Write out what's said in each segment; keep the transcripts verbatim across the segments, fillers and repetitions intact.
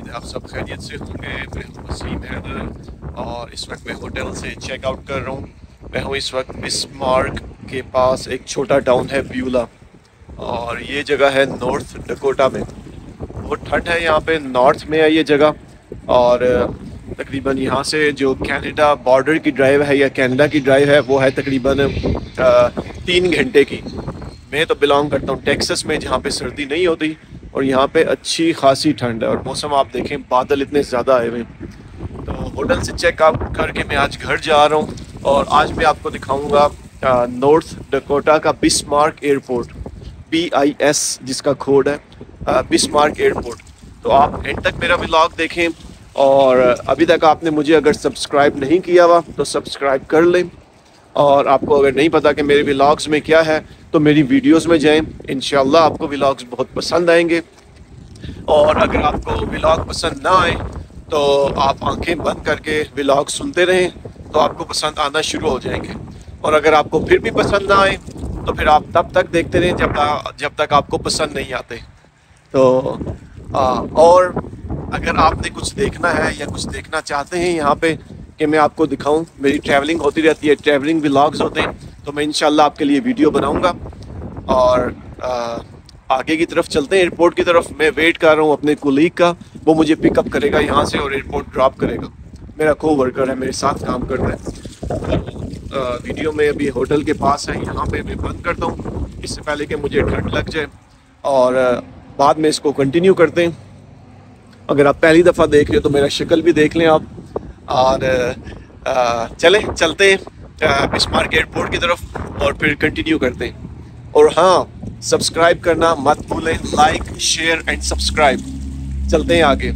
उम्मीद है आप सब खैरियत से होंगे। मैं हूं वसीम हैदर और इस वक्त मैं होटल से चेक आउट कर रहा हूं। मैं हूं इस वक्त बिस्मार्क के पास, एक छोटा टाउन है ब्यूला, और ये जगह है नॉर्थ डकोटा में। बहुत ठंड है यहाँ पे, नॉर्थ में है ये जगह, और तकरीबन यहाँ से जो कनाडा बॉर्डर की ड्राइव है या कनाडा की ड्राइव है वो है तकरीबन तीन घंटे की। मैं तो बिलोंग करता हूँ टेक्सास में, जहाँ पे सर्दी नहीं होती और यहाँ पे अच्छी खासी ठंड है। और मौसम आप देखें, बादल इतने ज़्यादा आए हुए। तो होटल से चेक आउट करके मैं आज घर जा रहा हूँ और आज मैं आपको दिखाऊंगा नॉर्थ डकोटा का Bismarck airport, B I S जिसका कोड है, बिस्मार्क एयरपोर्ट। तो आप एंड तक मेरा व्लॉग देखें, और अभी तक आपने मुझे अगर सब्सक्राइब नहीं किया हुआ तो सब्सक्राइब कर लें। और आपको अगर नहीं पता कि मेरे व्लॉग्स में क्या है तो मेरी वीडियोस में जाएं, इंशाल्लाह आपको व्लॉग्स बहुत पसंद आएंगे। और अगर आपको व्लॉग पसंद ना आए तो आप आंखें बंद करके व्लॉग सुनते रहें, तो आपको पसंद आना शुरू हो जाएंगे। और अगर आपको फिर भी पसंद ना आए तो फिर आप तब तक देखते रहें जब तक जब तक आपको पसंद नहीं आते। तो आ, और अगर आपने कुछ देखना है या कुछ देखना चाहते हैं यहाँ पे कि मैं आपको दिखाऊं, मेरी ट्रैवलिंग होती रहती है, ट्रैवलिंग व्लॉग्स होते हैं, तो मैं इंशाल्लाह आपके लिए वीडियो बनाऊंगा। और आ, आगे की तरफ चलते हैं, एयरपोर्ट की तरफ। मैं वेट कर रहा हूँ अपने कोलीग का, वो मुझे पिकअप करेगा यहाँ से और एयरपोर्ट ड्रॉप करेगा। मेरा को वर्कर है, मेरे साथ काम कर रहा है। आ, वीडियो में अभी होटल के पास है, यहाँ पे मैं बंद करता हूँ इससे पहले कि मुझे ठंड लग जाए, और आ, बाद में इसको कंटिन्यू करते हैं। अगर आप पहली दफ़ा देख रहे हो तो मेरा शक्ल भी देख लें आप। और आ, चलें चलते हैं बिस्मार्क एयरपोर्ट की तरफ और फिर कंटिन्यू करते हैं। और हाँ, सब्सक्राइब करना मत भूलें, लाइक शेयर एंड सब्सक्राइब। चलते हैं आगे।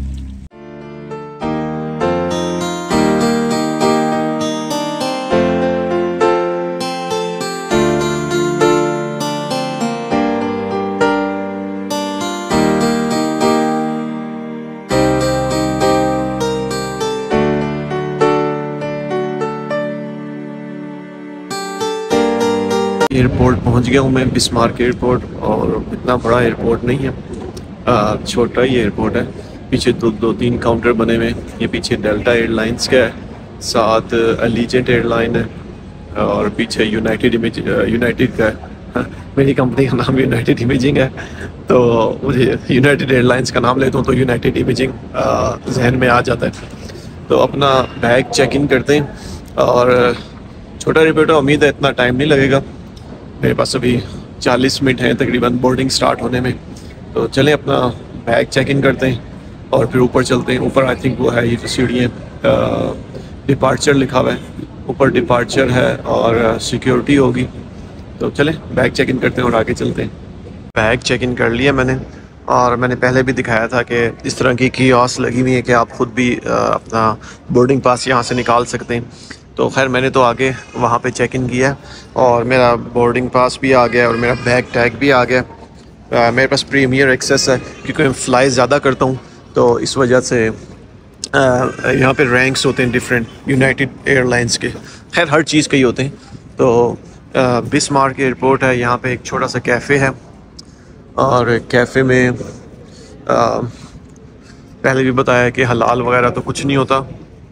एयरपोर्ट पहुंच गया हूं मैं, बिस्मार्क एयरपोर्ट। और इतना बड़ा एयरपोर्ट नहीं है, आ, छोटा ही एयरपोर्ट है। पीछे दो दो तीन काउंटर बने हुए हैं। ये पीछे डेल्टा एयरलाइंस का है, साथ अलीजेंट एयरलाइन है, और पीछे यूनाइटेड इमेज यूनाइटेड का है। हाँ, मेरी कंपनी का नाम यूनाइटेड इमेजिंग है, तो मुझे यूनाइटेड एयरलाइंस का नाम लेता हूँ तो यूनाइटेड इमेजिंग जहन में आ जाता है। तो अपना बैग चेक इन करते हैं, और छोटा एयरपोर्ट है, उम्मीद है इतना टाइम नहीं लगेगा। मेरे पास अभी चालीस मिनट हैं तकरीबन बोर्डिंग स्टार्ट होने में। तो चलें अपना बैग चेक इन करते हैं और फिर ऊपर चलते हैं। ऊपर आई थिंक वो है, ये जो सीढ़ियाँ, डिपार्चर लिखा हुआ है, ऊपर डिपार्चर है और सिक्योरिटी होगी। तो चलें बैग चेक इन करते हैं और आगे चलते हैं। बैग चेक इन कर लिया मैंने, और मैंने पहले भी दिखाया था कि इस तरह की कियोस्क लगी हुई है कि आप ख़ुद भी अपना बोर्डिंग पास यहाँ से निकाल सकते हैं। तो खैर मैंने तो आगे वहाँ पे चेक इन किया और मेरा बोर्डिंग पास भी आ गया और मेरा बैग टैग भी आ गया। आ, मेरे पास प्रीमियर एक्सेस है क्योंकि मैं फ़्लाई ज़्यादा करता हूँ, तो इस वजह से यहाँ पे रैंक्स होते हैं डिफरेंट यूनाइटेड एयरलाइंस के। खैर हर चीज़ के ही होते हैं। तो बिस्मार्क एयरपोर्ट है, यहाँ पे एक छोटा सा कैफ़े है, और कैफ़े में आ, पहले भी बताया कि हलाल वगैरह तो कुछ नहीं होता।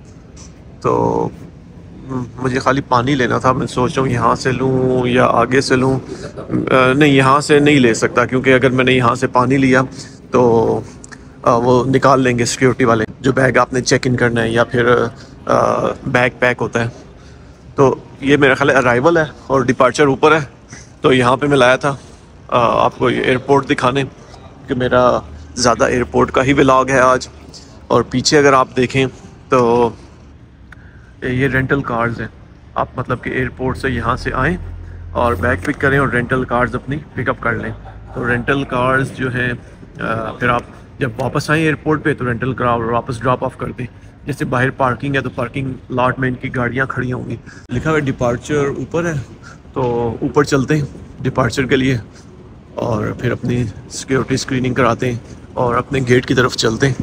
तो मुझे खाली पानी लेना था। मैं सोच रहा हूँ यहाँ से लूँ या आगे से लूँ। नहीं, यहाँ से नहीं ले सकता, क्योंकि अगर मैंने यहाँ से पानी लिया तो आ, वो निकाल लेंगे सिक्योरिटी वाले, जो बैग आपने चेक इन करना है या फिर आ, बैग पैक होता है। तो ये मेरा ख्याल है अराइवल है और डिपार्चर ऊपर है। तो यहाँ पे मैं लाया था आ, आपको एयरपोर्ट दिखाने, कि मेरा ज़्यादा एयरपोर्ट का ही व्लॉग है आज। और पीछे अगर आप देखें तो ये रेंटल कार्स हैं। आप मतलब कि एयरपोर्ट से यहाँ से आएँ और बैग पिक करें और रेंटल कार्स अपनी पिकअप कर लें। तो रेंटल कार्स जो हैं, फिर आप जब वापस आएँ एयरपोर्ट पे तो रेंटल कार वापस ड्रॉप ऑफ कर दें। जैसे बाहर पार्किंग है तो पार्किंग लॉट में इनकी गाड़ियाँ खड़ी होंगी। लिखा हुआ डिपार्चर ऊपर है, तो ऊपर चलते हैं डिपार्चर के लिए और फिर अपनी सिक्योरिटी स्क्रीनिंग कराते हैं और अपने गेट की तरफ चलते हैं।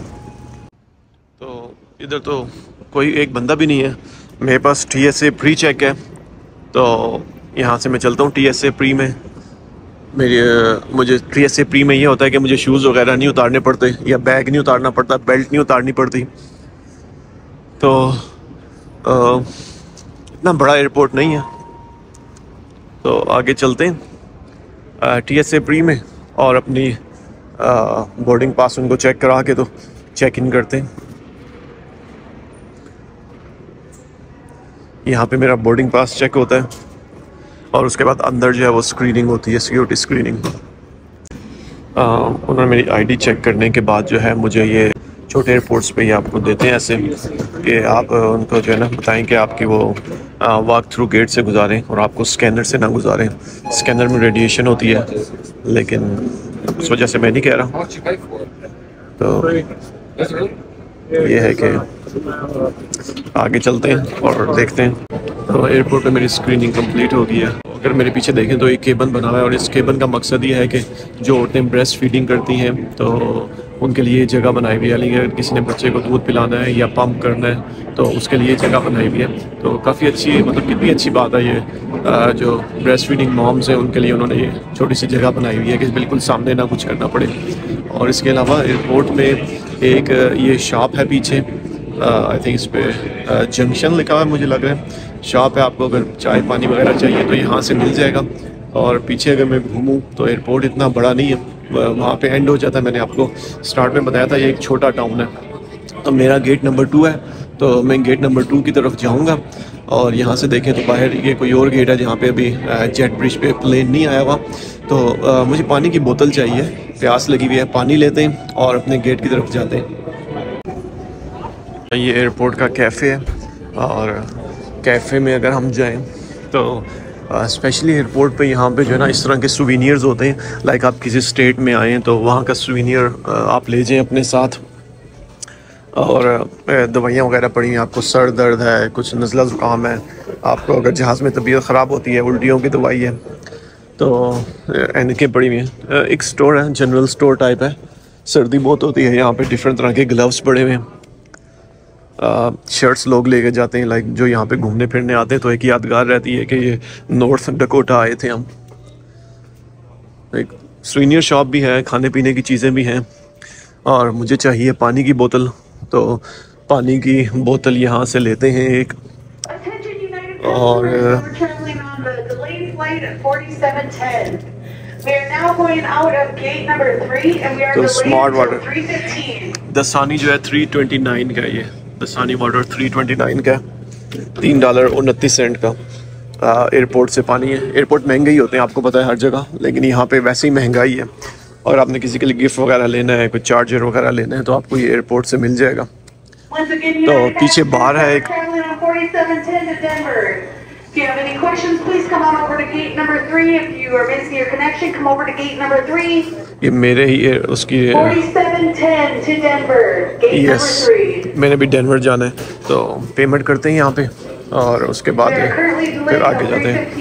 तो इधर तो कोई एक बंदा भी नहीं है। मेरे पास T S A pre check है, तो यहाँ से मैं चलता हूँ टी एस ए प्री में। मेरी मुझे टी एस ए प्री में ये होता है कि मुझे शूज़ वगैरह नहीं उतारने पड़ते या बैग नहीं उतारना पड़ता, बेल्ट नहीं उतारनी पड़ती। तो आ, इतना बड़ा एयरपोर्ट नहीं है। तो आगे चलते हैं टी एस ए प्री में और अपनी बोर्डिंग पास उनको चेक करा के तो चेक इन करते हैं। यहाँ पे मेरा बोर्डिंग पास चेक होता है और उसके बाद अंदर जो है वो स्क्रीनिंग होती है, सिक्योरिटी स्क्रीनिंग। उन्होंने मेरी आईडी चेक करने के बाद जो है मुझे ये छोटे एयरपोर्ट्स पे ये आपको देते हैं ऐसे कि आप उनको जो है ना बताएं कि आपकी वो वॉक थ्रू गेट से गुजारें और आपको स्कैनर से ना गुजारें। स्कैनर में रेडिएशन होती है, लेकिन उस वजह से मैं नहीं कह रहा। तो ये है कि आगे चलते हैं और देखते हैं। तो एयरपोर्ट पे मेरी स्क्रीनिंग कंप्लीट हो गई है। अगर मेरे पीछे देखें तो एक केबन बना हुआ है और इस केबन का मकसद ये है कि जो औरतें ब्रेस्ट फीडिंग करती हैं तो उनके लिए जगह बनाई हुई है। यानी अगर किसी ने बच्चे को दूध पिलाना है या पंप करना है तो उसके लिए जगह बनाई हुई है। तो काफ़ी अच्छी, मतलब कितनी अच्छी बात है ये, जो ब्रेस्ट फीडिंग मॉम्स हैं उनके लिए उन्होंने ये छोटी सी जगह बनाई हुई है कि बिल्कुल सामने ना कुछ करना पड़े। और इसके अलावा एयरपोर्ट में एक ये शॉप है पीछे, आई थिंक इस पर जंक्शन लिखा हुआ है, मुझे लग रहा है शॉप है। आपको अगर चाय पानी वगैरह चाहिए तो यहाँ से मिल जाएगा। और पीछे अगर मैं घूमूँ तो एयरपोर्ट इतना बड़ा नहीं है, वहाँ पे एंड हो जाता है। मैंने आपको स्टार्ट में बताया था ये एक छोटा टाउन है। तो मेरा गेट नंबर टू है, तो मैं गेट नंबर टू की तरफ जाऊँगा। और यहाँ से देखें तो बाहर ये कोई और गेट है जहाँ पे अभी जेट ब्रिज पे प्लेन नहीं आया हुआ। तो आ, मुझे पानी की बोतल चाहिए, प्यास लगी हुई है, पानी लेते हैं और अपने गेट की तरफ जाते हैं। ये एयरपोर्ट का कैफ़े है और कैफ़े में अगर हम जाएं तो स्पेशली एयरपोर्ट पे यहाँ पे जो है ना इस तरह के सुवीनियर्स होते हैं। लाइक आप किसी स्टेट में आएँ तो वहाँ का सुवीनियर आप ले जाएं अपने साथ। और दवाइयाँ वगैरह पड़ी हैं, आपको सर दर्द है, कुछ नज़ला ज़ुकाम है, आपको अगर जहाज़ में तबीयत ख़राब होती है, उल्टियों की दवाई है, तो एनके पड़ी हुई हैं। एक स्टोर है, जनरल स्टोर टाइप है। सर्दी बहुत होती है यहाँ पे, डिफरेंट तरह के ग्लव्स पड़े हुए हैं। शर्ट्स लोग लेके जाते हैं, लाइक जो यहाँ पे घूमने फिरने आते हैं तो एक यादगार रहती है कि ये नॉर्थ डकोटा आए थे हम। एक सुवेनियर शॉप भी है, खाने पीने की चीज़ें भी हैं। और मुझे चाहिए पानी की बोतल, तो पानी की बोतल यहाँ से लेते हैं एक। और तो स्मार्ट वाटर दसानी जो है थ्री ट्वेंटी नाइन का, ये Dasani water three twenty nine का, तीन डॉलर उनतीस सेंट का। एयरपोर्ट से पानी है। एयरपोर्ट महंगे ही होते हैं, आपको पता है हर जगह, लेकिन यहाँ पे वैसे ही महंगाई है। और आपने किसी के लिए गिफ्ट वगैरह लेना है, कुछ चार्जर वगैरह लेना है, तो आपको ये एयरपोर्ट से मिल जाएगा। तो पीछे बार है एक। ये मेरे ही है उसकी। यस, मैंने भी डेनवर जाना है, तो पेमेंट करते हैं यहाँ पे और उसके बाद फिर आगे जाते हैं।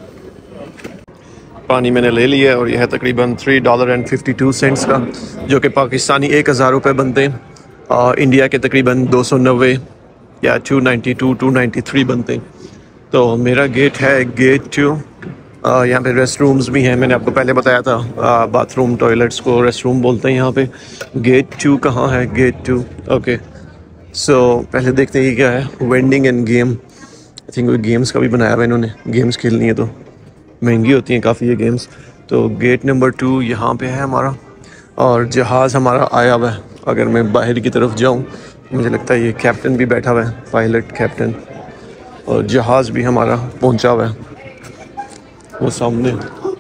पानी मैंने ले लिया है और यह है तकरीबन three dollar and fifty two cents का, जो कि पाकिस्तानी एक हज़ार रुपये बनते हैं और इंडिया के तकरीबन दो सौ नब्बे या two ninety to two ninety three बनते हैं। तो मेरा गेट है गेट टू। यहाँ पे रेस्ट रूम्स भी हैं, मैंने आपको पहले बताया था, बाथरूम टॉयलेट्स को रेस्ट रूम बोलते हैं यहाँ पे। गेट टू कहाँ है? Gate to, okay. सो पहले देखते हैं ये क्या है। Vending and game, I think कोई गेम्स का भी बनाया हुआ इन्होंने। गेम्स खेलनी है तो महंगी होती हैं काफ़ी ये गेम्स। तो गेट नंबर टू यहाँ पे है हमारा और जहाज़ हमारा आया हुआ है। अगर मैं बाहर की तरफ जाऊँ मुझे लगता है ये कैप्टन भी बैठा हुआ है, पायलट कैप्टन, और जहाज़ भी हमारा पहुँचा हुआ है वो सामने।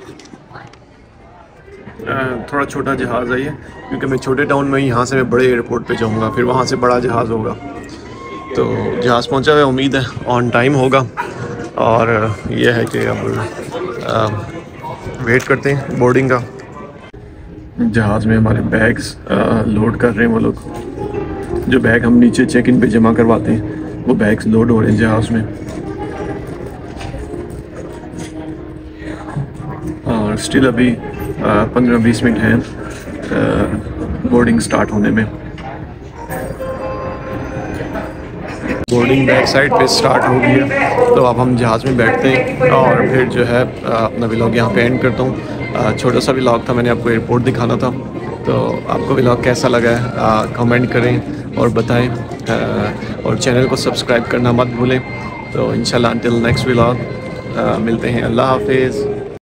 थोड़ा छोटा जहाज़ है ये, क्योंकि मैं छोटे टाउन में, यहाँ से मैं बड़े एयरपोर्ट पे जाऊँगा, फिर वहाँ से बड़ा जहाज़ होगा। तो जहाज़ पहुँचा हुआ है, उम्मीद है ऑन टाइम होगा। और यह है कि अब आ, वेट करते हैं बोर्डिंग का। जहाज़ में हमारे बैग्स लोड कर रहे हैं वो लोग। जो बैग हम नीचे चेक इन पे जमा करवाते हैं वो बैग्स लोड हो रहे हैं जहाज़ में। और स्टिल अभी पंद्रह बीस मिनट हैं बोर्डिंग स्टार्ट होने में। बोर्डिंग बैक साइड पे स्टार्ट हो गई है, तो अब हम जहाज़ में बैठते हैं और फिर जो है अपना व्लॉग यहाँ पे एंड करता हूँ। छोटा सा व्लॉग था, मैंने आपको एयरपोर्ट दिखाना था। तो आपको व्लॉग कैसा लगा है कमेंट करें और बताएं, आ, और चैनल को सब्सक्राइब करना मत भूलें। तो इंशाल्लाह अंटिल नेक्स्ट व्लॉग मिलते हैं। अल्लाह हाफिज़।